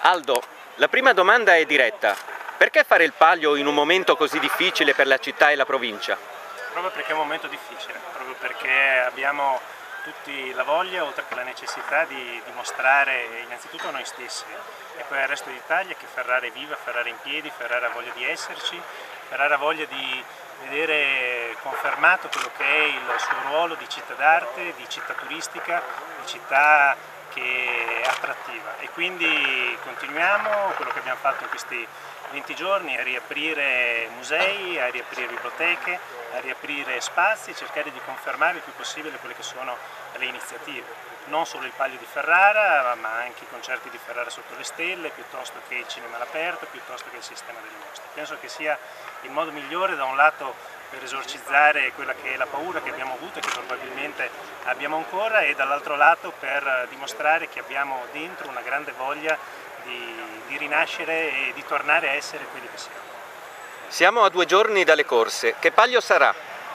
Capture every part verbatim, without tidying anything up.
Aldo, la prima domanda è diretta. Perché fare il Palio in un momento così difficile per la città e la provincia? Proprio perché è un momento difficile, proprio perché abbiamo tutti la voglia, oltre che la necessità, di dimostrare innanzitutto a noi stessi e poi al resto d'Italia che Ferrara è viva, Ferrara è in piedi, Ferrara ha voglia di esserci, Ferrara ha voglia di vedere confermato quello che è il suo ruolo di città d'arte, di città turistica, di città che è attrattiva, e quindi continuiamo quello che abbiamo fatto in questi venti giorni, a riaprire musei, a riaprire biblioteche, a riaprire spazi e cercare di confermare il più possibile quelle che sono le iniziative, non solo il Palio di Ferrara, ma anche i concerti di Ferrara sotto le stelle, piuttosto che il cinema all'aperto, piuttosto che il sistema delle mostre. Penso che sia il modo migliore, da un lato, per esorcizzare quella che è la paura che abbiamo avuto e che probabilmente abbiamo ancora, e dall'altro lato per dimostrare che abbiamo dentro una grande voglia di, di rinascere e di tornare a essere quelli che siamo. Siamo a due giorni dalle corse. Che Palio sarà?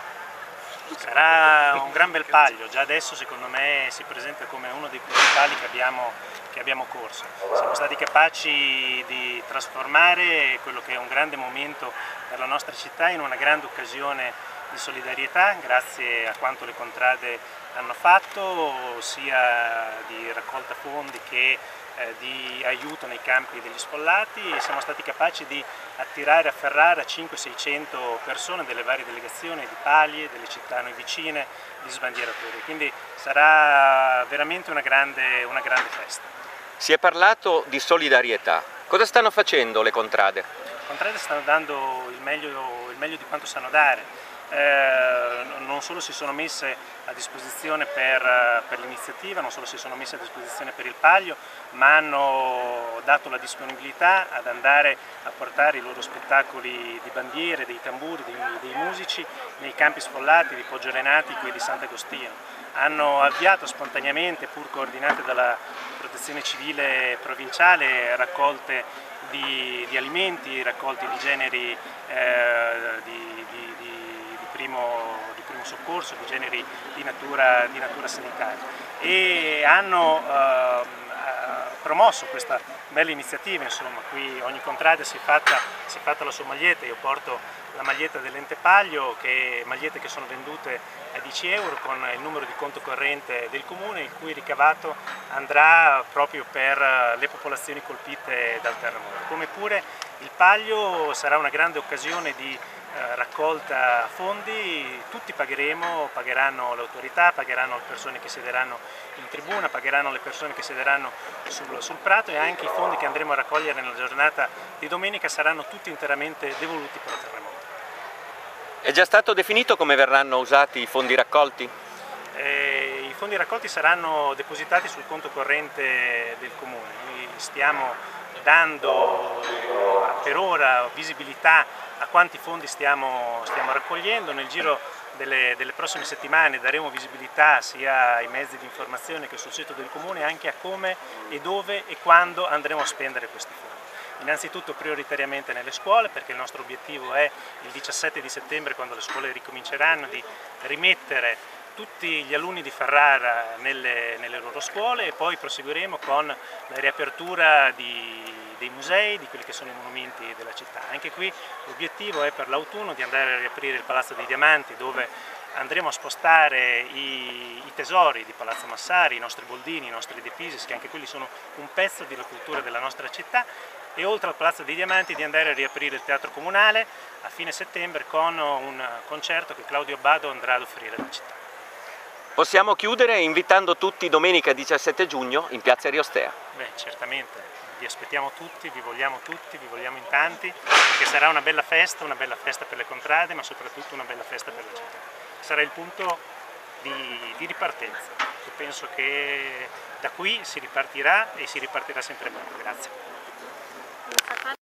Sarà un gran bel Palio, già adesso secondo me si presenta come uno dei principali che abbiamo, che abbiamo corso. Siamo stati capaci di trasformare quello che è un grande momento per la nostra città in una grande occasione di solidarietà, grazie a quanto le contrade hanno fatto, sia di raccolta fondi che eh, di aiuto nei campi degli sfollati, e siamo stati capaci di attirare a Ferrara cinquecento seicento persone delle varie delegazioni, di Paglie, delle città noi vicine, di sbandieratori, quindi sarà veramente una grande, una grande festa. Si è parlato di solidarietà. Cosa stanno facendo le contrade? Le contrade stanno dando il meglio, il meglio di quanto sanno dare. Eh, non solo si sono messe a disposizione per, per l'iniziativa, non solo si sono messe a disposizione per il Palio, ma hanno dato la disponibilità ad andare a portare i loro spettacoli di bandiere, dei tamburi, dei, dei musici nei campi sfollati di Poggio Renatico e di Sant'Agostino. Hanno avviato spontaneamente, pur coordinate dalla Protezione Civile provinciale, raccolte di, di alimenti, raccolte di generi eh, di, di, di Primo, di primo soccorso, di generi di natura, di natura sanitaria, e hanno eh, promosso questa bella iniziativa. Insomma, qui ogni contrada si è fatta, si è fatta la sua maglietta. Io porto la maglietta dell'Ente Palio, che magliette che sono vendute a dieci euro con il numero di conto corrente del comune, il cui ricavato andrà proprio per le popolazioni colpite dal terremoto. Come pure il Palio sarà una grande occasione di Eh, raccolta fondi, tutti pagheremo, pagheranno le autorità, pagheranno le persone che siederanno in tribuna, pagheranno le persone che siederanno sul, sul prato, e anche i fondi che andremo a raccogliere nella giornata di domenica saranno tutti interamente devoluti per il terremoto. È già stato definito come verranno usati i fondi raccolti? Eh, I fondi raccolti saranno depositati sul conto corrente del comune. Noi stiamo dando per ora visibilità a quanti fondi stiamo, stiamo raccogliendo. Nel giro delle, delle prossime settimane daremo visibilità sia ai mezzi di informazione che sul sito del comune anche a come e dove e quando andremo a spendere questi fondi. Innanzitutto prioritariamente nelle scuole, perché il nostro obiettivo è il diciassette di settembre, quando le scuole ricominceranno, di rimettere tutti gli alunni di Ferrara nelle, nelle loro scuole, e poi proseguiremo con la riapertura di, dei musei, di quelli che sono i monumenti della città. Anche qui l'obiettivo è per l'autunno di andare a riaprire il Palazzo dei Diamanti, dove andremo a spostare i, i tesori di Palazzo Massari, i nostri Boldini, i nostri De Pisis, che anche quelli sono un pezzo della cultura della nostra città, e oltre al Palazzo dei Diamanti di andare a riaprire il Teatro Comunale a fine settembre con un concerto che Claudio Abbado andrà ad offrire alla città. Possiamo chiudere invitando tutti domenica diciassette giugno in piazza Ariostea. Beh, certamente, vi aspettiamo tutti, vi vogliamo tutti, vi vogliamo in tanti, perché sarà una bella festa, una bella festa per le contrade, ma soprattutto una bella festa per la città. Sarà il punto di, di ripartenza. Io penso che da qui si ripartirà, e si ripartirà sempre meglio. Grazie.